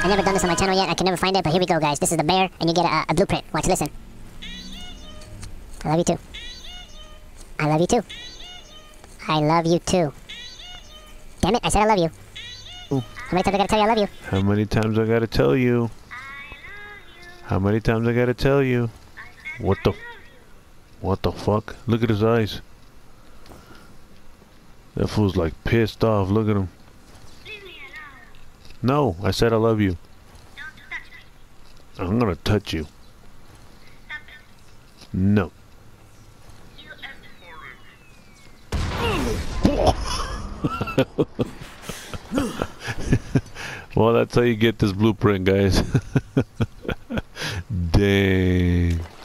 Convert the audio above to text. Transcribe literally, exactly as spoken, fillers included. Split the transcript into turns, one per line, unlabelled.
I've never done this on my channel yet. I can never find it, but here we go, guys. This is the bear, and you get a, a blueprint. Watch, listen. I love you too. I love you too. I love you too. Damn it, I said I love you.
Ooh.
How many times I gotta tell you I love you?
How many times I gotta tell you? How many times I gotta tell you? What the... What the fuck? Look at his eyes. That fool's like pissed off. Look at him. No, I said I love you. I'm gonna touch you. No. Well, that's how you get this blueprint, guys. Dang.